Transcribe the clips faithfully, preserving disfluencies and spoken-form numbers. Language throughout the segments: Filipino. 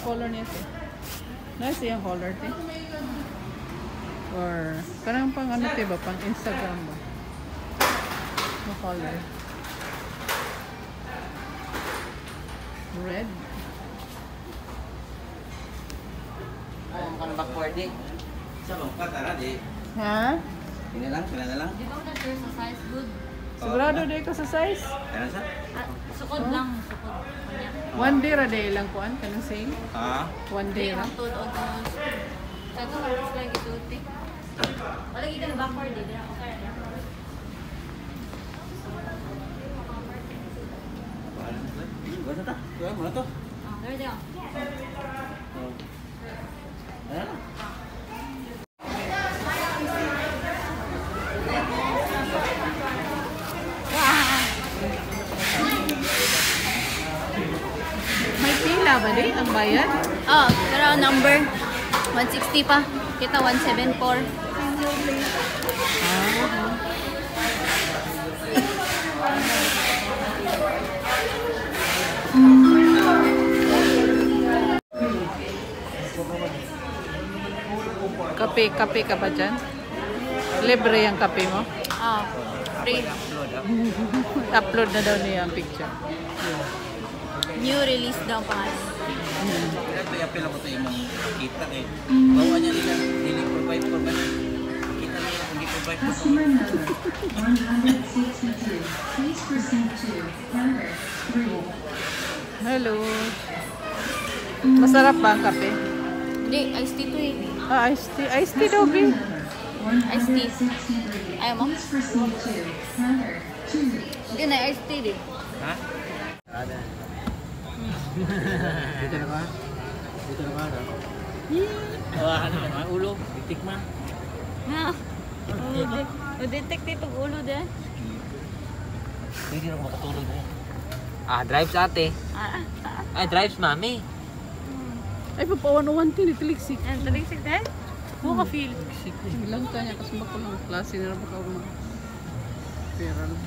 color niya te. Nice yung color te. Or parang pang ano te ba? Pang Instagram ba? Yung color. Red. Ay, ang kanang backward eh. Sa bang katara di. Ha? Sila lang, sila na lang. Di ba na sir sa size good? Sigurado day ko sa size? Kaya sa? Ah, sukod lang, sukod. One day ra day lang kuan kanang sale. Ha? One day ra. Ang todo o todo. Sa ito, halos lang ituti. Wala kita na backward eh. Okay. Gua ta. Gua mana to? Ah, there they are. Ayan. May pila ba din ang bayad? Oh, pero number one sixty pa. Kita one seventy-four. Ah. Kape, kape ka ba dyan? Libre yung kape mo? Ah, free. Upload na daw niya ang picture. New release daw pa. Apel ako sa imong kita eh. Bawa niya nila, hindi provide for man. Kita nila hindi provide for man. Hello. Masarap ba ang kape? Hindi, iced tea to eh. Ah, iced tea. Iced tea daw, B. Iced tea. Ayaw mo? Hindi na, iced tea din. Ha? Ada. Dito na ba? Dito na ba? Wah, ano ba? Ulo, titik man. Ha? O-detect itong ulo din. Hindi na makatulog na. Ah, drives ate. Ah, Ay, drives mami. Ay, papawan-uwan tin. Itiliksik. ang taligsik din? Oo ka feel. Ilang ka niya. Kasi bako lang klase na baka mga pera lang.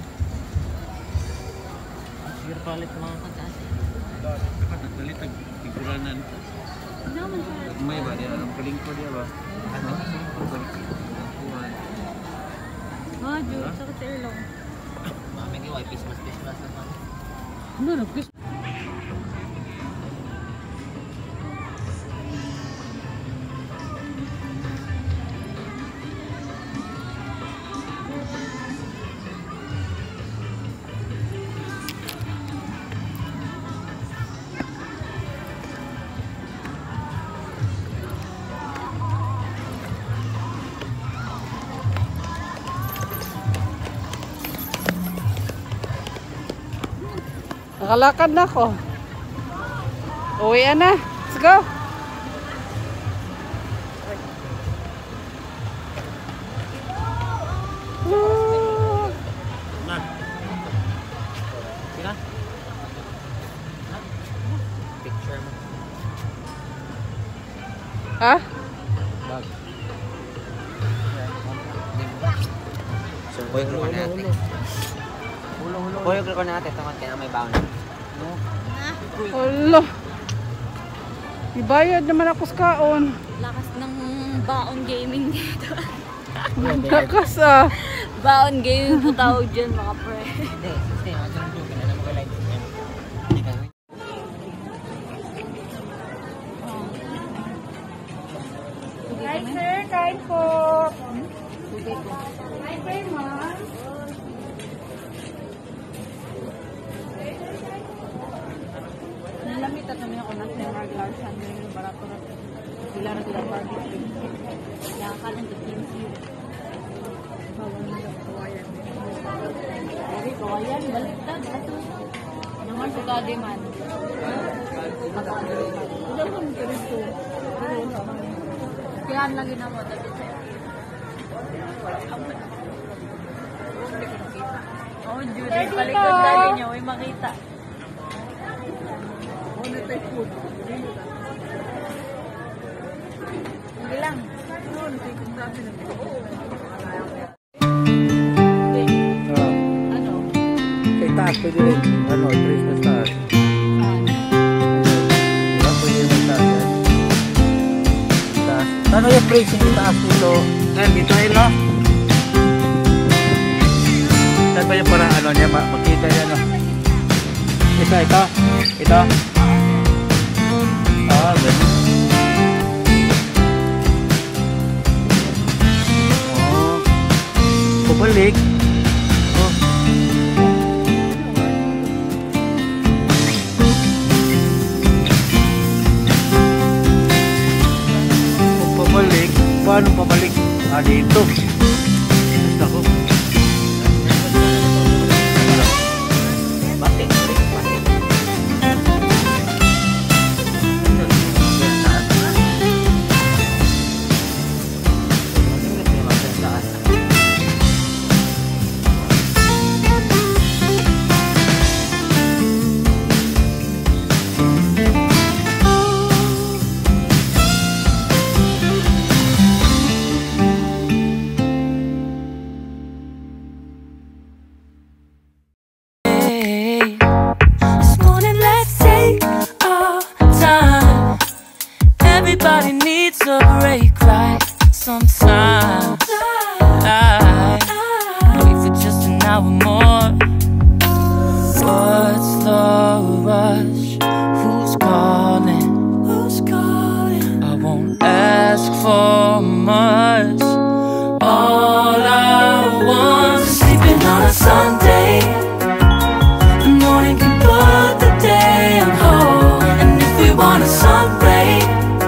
Sige palit mga kantas. Nagpalit ang figuranan. Naman sir. May ba dia? Anong kalingko dia ba? Ano? Ah, Diyos. Sa katilong. Mami ni wife is mas Christmas naman. Ano na, please? Nakalakad na ako. Uwi na. Let's go. Woo. Na. Sina? Picture mo. Ha? Bag. So, boy ko na natin. Boy ko na natin. Tungkol kaya may bound. Hala. Ibayad naman ako sa kaon. Lakas ng baon gaming dito. Lakas ah. Baon gaming po tawag dyan mga pre. Hindi, hindi. Andiyan ang joke. Alam mo ka like. Hi sir, kain po. Tubig ko. Hi sir, ma'am. Nalamit at namin ako nasa yung regular sandal yung barato na sila na sila barbecue. Nakakalang the kimchi. Bawang na daw kawayan. Dari kawayan, baliktad. Ato. Naman sa kadiman. Wala ko ng kirito. Kihan lagi na mo. Dati sa'yo. Oh, Judy. Palikod dali niya. Huwag makita. Ano tayo food? Hindi lang. Noon, kung sabi na Ano? Kay taas, pwede rin. Ano, Christmas taas. Diba pwede yung taas? bridge yung itaas dito. Ngayon, dito ayun, no? Saan ba yung parang ano niya? Makita niya, no? Ito, ito. Ito. Ah, ganun. Oh. Pabalik. Oh. Pabalik. Paano pabalik? Ah, dito. Basta ko. Batik. Batik. Everybody needs a break, right? Sometimes I wait for just an hour more. What's the rush? Who's calling? Who's calling? I won't ask for much. All I want is sleeping on a Sunday. The morning can put the day on hold, and if we want a sun ray,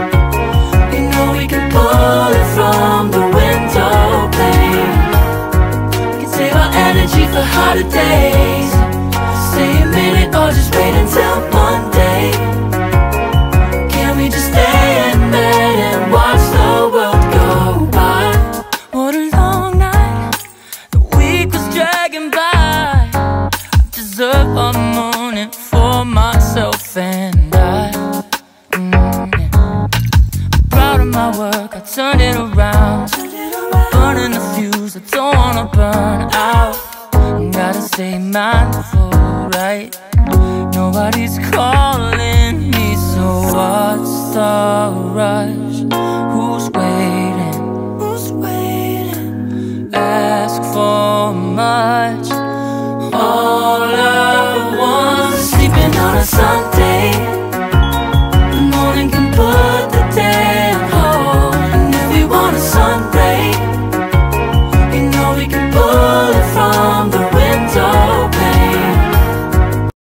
pull it from the window pane. We can save our energy for harder days. Stay a minute or just wait until Monday. Can we just stay in bed and watch the world go by? What a long night. The week was dragging by. I deserve a morning for myself and I. Mm, yeah. Proud of my work, I turned it around. Burning the fuse, I don't wanna burn out. Gotta stay mindful, right? Nobody's calling me, so what's the rush?